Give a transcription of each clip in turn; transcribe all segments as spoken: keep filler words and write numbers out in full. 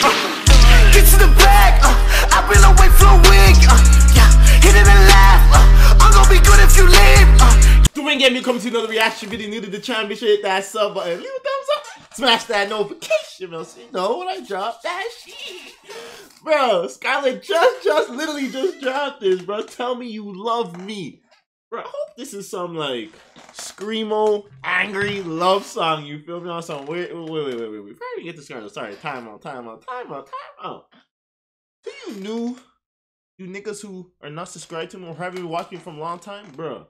Uh, get to the bag. Uh, I've been away for a week. Uh, yeah, hit it and laugh. Uh, I'm gonna be good if you leave. Uh, Do ain't get me coming to another reaction video. New to the channel, be sure to hit that sub button, leave a thumbs up, smash that notification bell so you know when I drop that shit. Bro, Scarlett just, just, literally just dropped this, bro. Tell me you love me. Bro, I hope this is some, like, screamo, angry love song, you feel me? On some weird, wait, wait, wait, wait, wait. Before I even get to Scarlett, sorry, time out, time out, time out, time out. Do you new, you niggas who are not subscribed to me or haven't been watching from a long time? Bro,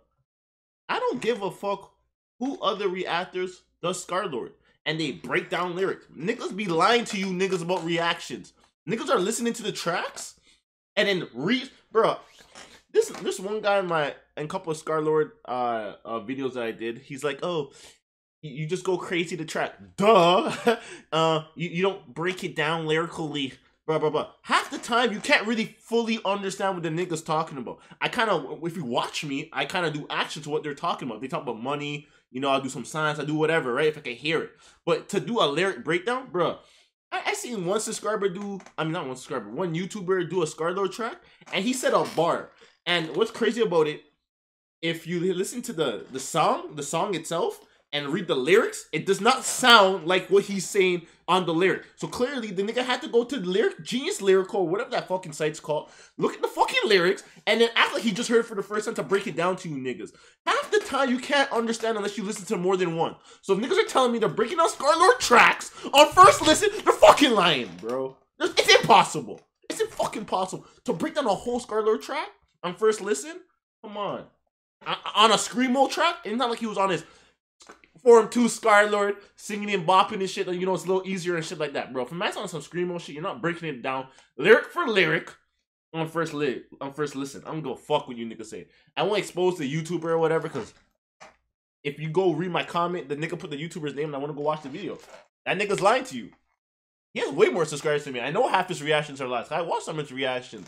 I don't give a fuck who other reactors does Scarlett and they break down lyrics. Niggas be lying to you niggas about reactions. Niggas are listening to the tracks and then re bro. This this one guy in my in a couple of Scarlett uh, uh videos that I did, he's like, oh, you, you just go crazy to track. Duh. uh you, you don't break it down lyrically. Blah, blah, blah. Half the time, you can't really fully understand what the nigga's talking about. I kind of, if you watch me, I kind of do action to what they're talking about. They talk about money, you know, I'll do some science, I do whatever, right? If I can hear it. But to do a lyric breakdown, bro, I, I seen one subscriber do, I mean, not one subscriber, one YouTuber do a Scarlett track, and he said a bar. And what's crazy about it, if you listen to the, the song, the song itself, and read the lyrics, it does not sound like what he's saying on the lyric. So clearly, the nigga had to go to the lyric, Genius Lyrical, whatever that fucking site's called, look at the fucking lyrics, and then act like he just heard it for the first time to break it down to you niggas. Half the time, you can't understand unless you listen to more than one. So if niggas are telling me they're breaking down Scarlett tracks on first listen, they're fucking lying, bro. It's impossible. It's fucking possible to break down a whole Scarlett track on first listen. Come on, on a screamo track. It's not like he was on his Form two Scarlett singing and bopping and shit, you know, it's a little easier and shit like that, bro. If that's on some screamo shit, you're not breaking it down lyric for lyric on first li on first listen. I'm gonna go fuck what you niggas say. I won't expose the YouTuber or whatever, because if you go read my comment, the nigga put the YouTuber's name and I want to go watch the video. That nigga's lying to you. He has way more subscribers than me. I know half his reactions are lies. I watched some of his reactions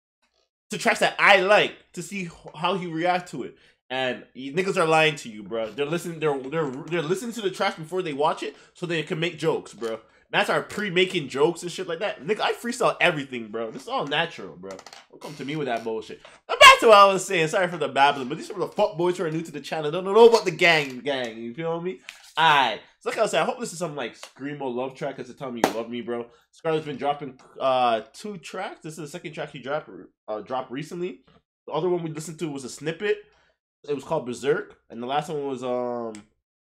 to tracks that I like to see how he react to it. And niggas are lying to you, bro. They're listening. They're they're they're listening to the track before they watch it, so they can make jokes, bro. That's our pre-making jokes and shit like that. Nigga, I freestyle everything, bro. This is all natural, bro. Don't come to me with that bullshit. Now back to what I was saying. Sorry for the babbling, but these are the fuck boys who are new to the channel. Don't know about the gang, gang. You feel me? Alright. So like I said, I hope this is some like screamo love track because to tell me you love me, bro. Scarlett's been dropping uh two tracks. This is the second track he dropped uh dropped recently. The other one we listened to was a snippet. It was called Berserk, and the last one was um.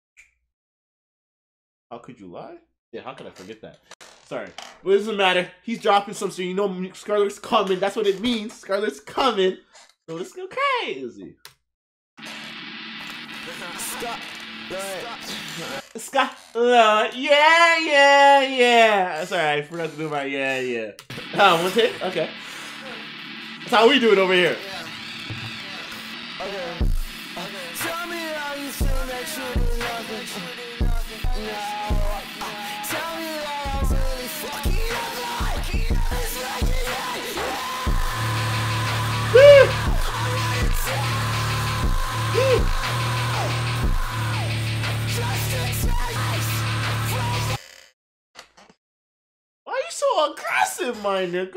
How could you lie? Yeah, how could I forget that? Sorry, but it doesn't matter. He's dropping some, so you know Scarlett's coming. That's what it means. Scarlett's coming. So let's go crazy. Scott, Scott, uh, yeah, yeah, yeah. Sorry, I forgot to do my yeah, yeah. Oh, one take? Okay. That's how we do it over here. Okay. Tell me how you feel that you did nothing. No. Tell me that I'm really fucking up like it's like it, Why are you so aggressive, my nigga?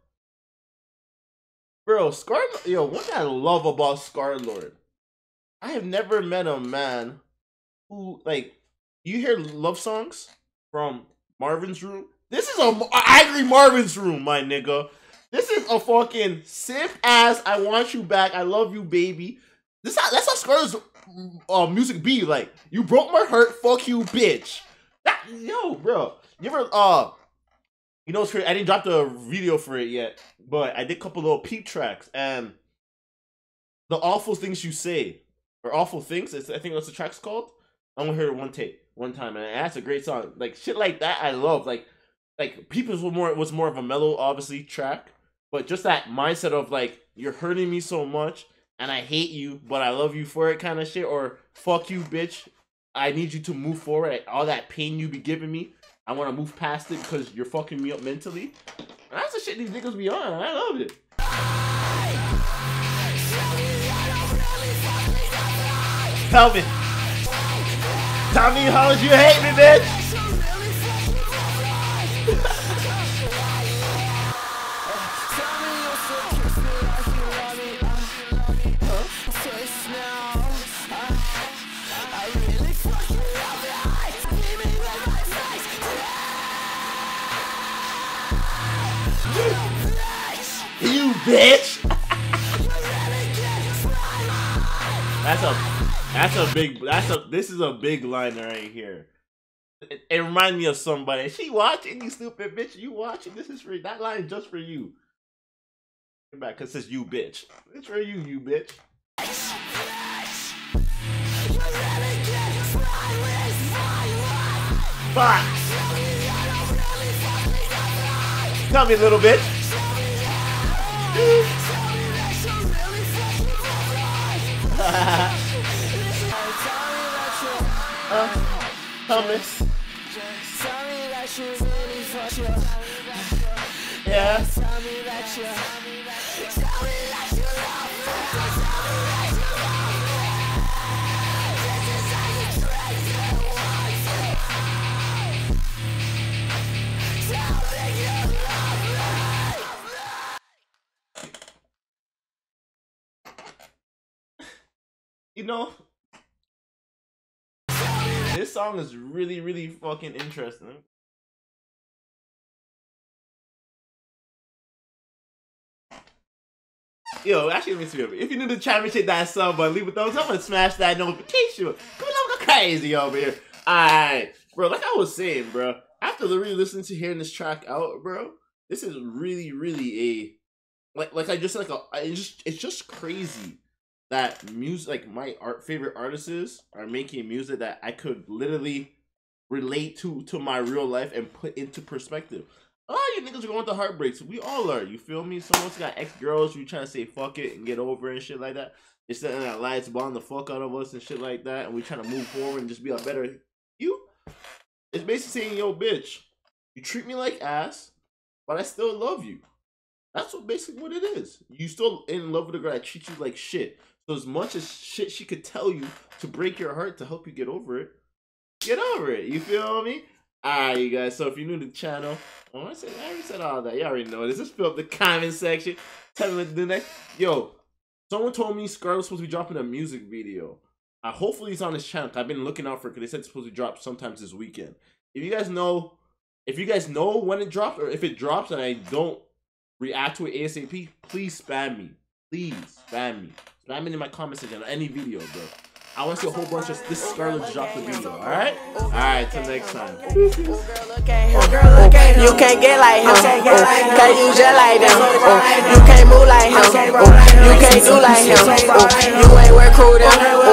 Bro, Scarlett, yo, one thing I love about Scarlett, I have never met a man who, like, you hear love songs from Marvin's Room? This is a, a angry Marvin's Room, my nigga. This is a fucking simp ass, I want you back, I love you, baby. This how, that's how Scarlett's uh, music be, like, you broke my heart, fuck you, bitch. That, yo, bro, you ever, uh, you know, it's crazy. I didn't drop the video for it yet, but I did a couple little peep tracks, and the awful things you say, or awful things, I think that's the track's called. I only heard it one take, one time, and that's a great song. Like shit like that, I love. Like, like People's was more was more of a mellow, obviously track, but just that mindset of like you're hurting me so much, and I hate you, but I love you for it, kind of shit, or fuck you, bitch. I need you to move forward. All that pain you be giving me, I want to move past it because you're fucking me up mentally. That's the shit these niggas be on. I love it. Tell me. Tell me how much you hate me, bitch. You bitch. That's a that's a big that's a this is a big line right here. It, it reminds me of somebody. She watching, you stupid bitch. You watching? This is for that line is just for you. Come back, cause it says you bitch. It's for you, you bitch. Fuck. Tell me, little bitch. uh, Thomas. Yeah. You know, this song is really, really fucking interesting. Yo, actually, let me see. If you're new to the channel, hit that sub button, leave a thumbs up, and smash that notification. Come on, go crazy over here. Alright, bro, like I was saying, bro, after really listening to hearing this track out, bro, this is really, really a, like, like I just, like, a, it's just, it's just crazy that music, like my art favorite artists are making music that I could literally relate to to my real life and put into perspective. A lot of you niggas are going through heartbreaks. We all are. You feel me? Someone's got ex-girls who trying to say fuck it and get over it and shit like that. It's something that lies bond the fuck out of us and shit like that. And we trying to move forward and just be a better you. It's basically saying, yo, bitch, you treat me like ass, but I still love you. That's what basically what it is. You still in love with a girl that treats you like shit. So as much as shit she could tell you to break your heart to help you get over it, get over it. You feel me? Alright, you guys. So if you're new to the channel, oh, I, said, I already said all that. You already know this. Just fill up the comment section. Tell me what to do next. Yo, someone told me Scarlett's was supposed to be dropping a music video. Uh, hopefully it's on his channel. I've been looking out for it because they said it's supposed to drop sometimes this weekend. If you guys know, if you guys know when it drops, or if it drops and I don't react to it ASAP, please spam me. Please spam me. Spam it in my comment section on any video, bro. I want to see a whole bunch of this Scarlett drop the video, alright? Alright, till next time. You can't get like him, cause you just like them. You can't move like him, you can't do like him. You ain't recruiting.